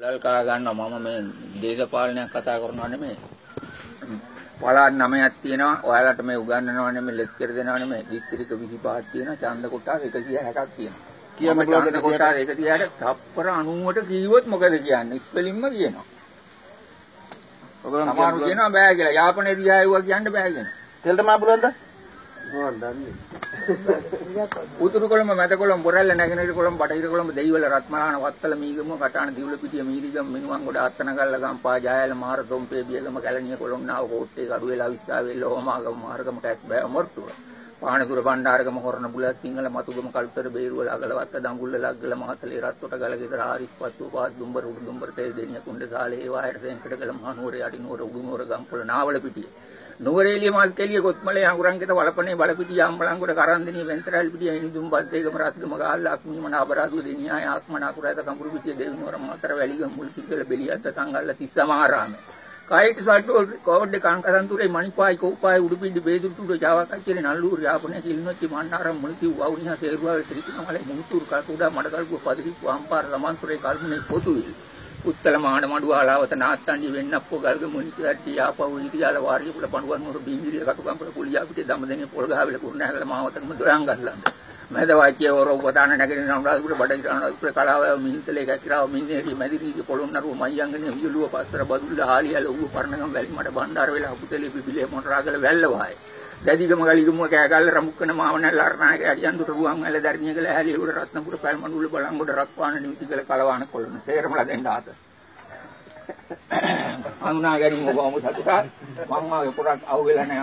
ලල් කා ගන්නවා මම මේ දේශපාලනයක් කතා කරනවා නෙමෙයි. පළාත් 9ක් තියෙනවා. ඔයාලට මේ උගන්වනවා නෙමෙයි ලෙක්චර් දෙනවා නෙමෙයි. දිස්ත්‍රික්ක 25ක් තියෙනවා. ඡන්ද කොටස් 160ක් තියෙනවා. කියන්න පුළුවන් ඡන්ද කොටස් 160ට තප්පර 90ට කීවොත් මොකද කියන්නේ? ස්පෙලින්ම කියනවා. ඔයගොල්ලෝ සමහරව කියනවා බෑ කියලා. යාපනයේ දිහා ආවුවා කියන්න බෑ කියනවා. තෙල්ට මා පුළුවන්ද? ඕන් දන්නේ. උතුරු කොළඹ මැද කොළඹ බොරැල්ල නැගෙනහිර කොළඹ බටහිර කොළඹ දෙයිවල රත්මලාන වත්තල මීගම කටාන දිවුල පිටිය මීරිගම මිනුවන්ගොඩ අත්තනගල්ල ගම්පා ජයල මාරතොම්පේ බියගම කැලණිය කොළොන්නාව කෝට්ටේ කඩුවෙල අවිස්සාවේ ලෝමාගම මාර්ගම කැස් බෑ මොර්තුව පානදුර බණ්ඩාරගම හොරණ බුලත් සිංහල මතුගම කල්තර බේරුවල අගලවත්ත දඟුල්ල ලග්ගල මහතලේ රත්තොට ගලගෙදර ආරිස්පත්තු පාස් දුම්බර උඩුදුම්බර තේ දෙනිය කුණ්ඩසාලේ ඒවායට සෙන්කඩගල මහනුවර යටිනුවර උඩුනුවර ගම්පොළ නාවල පිටිය නුවරඑළිය මල් කෙලිය කොත්මලේ අඟුරංගිත වලපනේ බලපිටිය අම්බලංගොඩ කරන්දිනිය වෙන්තරල් පිටිය හිනිදුම් බද්දේගම රත්ගම ගාල්ල අක්මිමන අබරාදුව දෙනියාය ආස්මන අකුරැත කඹුරු පිටිය දෙවිනුවර මතර වැලිගම මුල් පිටිවල බෙලියද්ද සංගල්ල තිස්සමාරාමේ කායිට සට්ටෝ කෝඩ් කාංකසන්තුරේ මණිපායි කෝපායි උඩුපිඩි බේදුරුතුර ජාවකච්චලේ නල්ලූර යාපනේ කිල්නොච්චි මන්නාරම් මුල්ති වවුනිහා සේරුවාවේ ත්‍රිකුණමලේ මුතුරු කල්කුඩා මඩකල්කුව පදිරිප්පු අම්පාර සමන්තුරේ කල්මුනේ පොතුවිලි උත්තල මාණ මඩුවාලාවත නාත්තන්ඩි වෙන්නප්පෝ ගල්ග මුනිසිපැලිටි යාපව් ඉරියාල වාරියපුල පණුවන් නුවර බින්දිරිය කටුගම්පල කුලියා පිටේ දඹදෙනිය පොල්ගහවෙල කුරුණෑගල මාවතකම දොරංගල්ලන්ද මැද වාක්‍ය වරෝ වදාන නැගෙන නම්රාදුර බඩගිර අනුරාධපුර කලාව මිහින්තලේ කැකිරාව මින්නේරි මැදිරිගේ පොළොන්නරුව මයංගනේ වියලුව පස්තර බදුල්ල හාලියල ඌ පරණගම වැලි මඩ බණ්ඩාර වෙලා අපුතලේ බිබිලේ මොනරාගල වැල්ලවායි දැදිගම ගලිගම කෑගල්ල රමුක්කන මාවනල් අරණාගේ අඩියන්දුර රුවන් වැල දර්ණියගල හැලියුර රත්නපුර පැල්මණුල බලංගොඩ රත්පාන නිවිතිගල කලවාන කොළන තේරමලා දෙන්න ආත අනුනා ගැනීම කොහොමද සතුටා මම ආගේ පුරක් අවුෙලා නැහැ